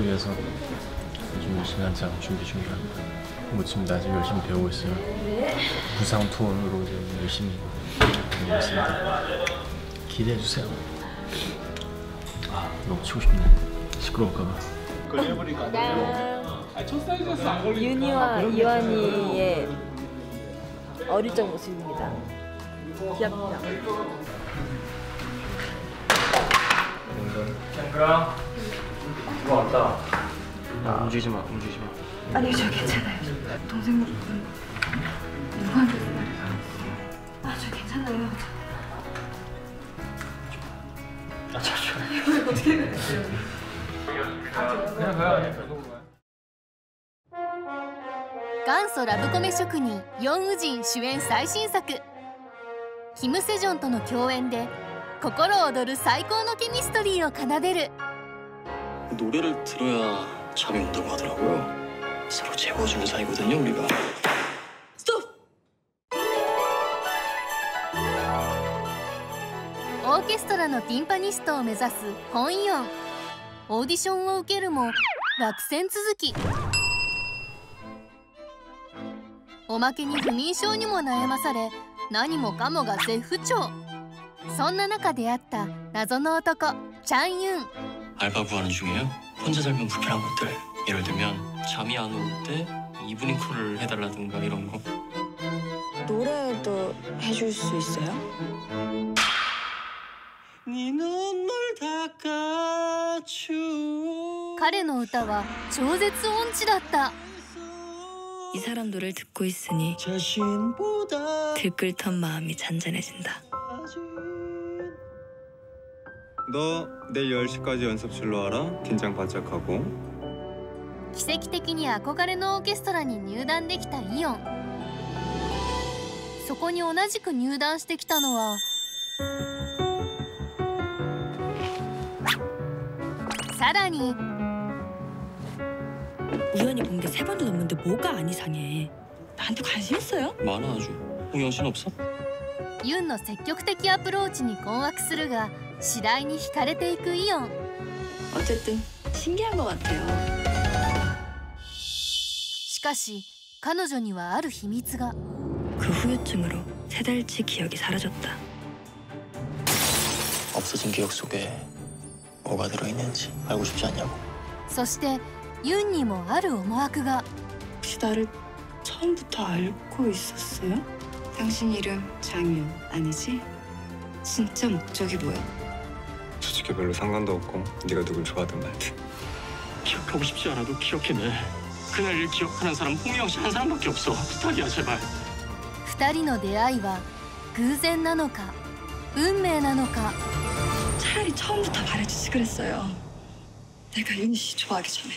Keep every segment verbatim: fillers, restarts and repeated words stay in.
시즌을 위해서 요즘 열심히 한창 준비 중입니다. 못 칩니다. 아직 열심히 배우고 있어요. 부상 투어로 이제 열심히 배우고 있습니다. 기대해 주세요. 아, 너무 치고 싶네. 시끄러울까봐. 윤희와 이완이의 어릴 적 모습입니다. 귀엽죠? 짱그랑 누가 왔다. 야, 움직이지 마, 움직이지 마. 아니, 저 괜찮아요. 동생 누구한테 말해서. 아, 저 괜찮아요. 아, 잠시만. 이걸 어떻게 그랬어요? 그냥 가요. 元祖ラブコメ職人ヨン・ウジン主演最新作キム・セジョンとの共演で心躍る最高のケミストリーを奏でる 노래를 들어야 잠이 온다고 하더라고요. 서로 재워주는 사이거든요, 우리가. 스톱! オーケストラのティンパニストを目指すホン・ヨン。オーディションを受けるも落選続き。おまけに不眠症にも悩まされ何もかもが絶不調。そんな中出会った謎の男チャンユン。 알바 구하는 중이에요. 혼자 살면 불편한 것들. 예를 들면 잠이 안 올 때 이브닝 콜을 해달라든가 이런 거. 노래도 해줄 수 있어요? 네 눈물 닦아줘. 彼の歌は超絶音痴だった。 이 사람 노래를 듣고 있으니 들끓던 마음이 잔잔해진다. 너 내일 열 시까지 연습실로 와라. 긴장 바짝 하고. 奇跡的に憧れのオーケストラに入団できたイオン。そこに同じく入団してきたのはさらに 우연히 본 게 세 번도 넘는데 뭐가 안 이상해. 나한테 관심 있어요? 많아 아주. 홍영 씨는 없어? ユンの積極的アプローチに困惑するが次第に惹かれていくイオン。 어쨌든 신기한 것 같아요. しかし彼女にはある秘密が。 그 후유증으로 세 달치 기억이 사라졌다. 없어진 기억 속에 뭐가 들어있는지 알고 싶지 않냐고. そしてユンにもある思惑が。 혹시 나를 처음부터 알고 있었어요? 당신 이름 장윤 아니지? 진짜 목적이 뭐야? 솔직히 별로 상관도 없고 네가 누굴 좋아하든 말든. 기억하고 싶지 않아도 기억해내. 그날 일 기억하는 사람 홍영 씨 한 사람밖에 없어. 부탁이야 제발. 二人の出会いは偶然なのか運命なのか。 차라리 처음부터 말해주지 그랬어요. 내가 윤희 씨 좋아하기 전에.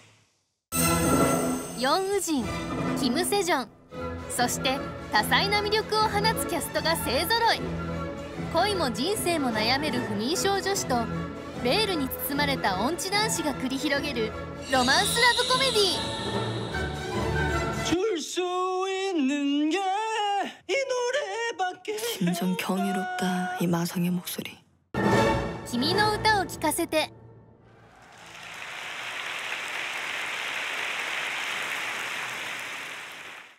ヨン・ウジン、キム・セジョン、そして多彩な魅力を放つキャストが勢ぞろい。恋も人生も悩める不眠症女子とベールに包まれた音痴男子が繰り広げるロマンスラブコメディー。 줄 수 있는 게 이 노래밖에. 진정 경이롭다 이 마성의 목소리. 君の歌を聴かせて。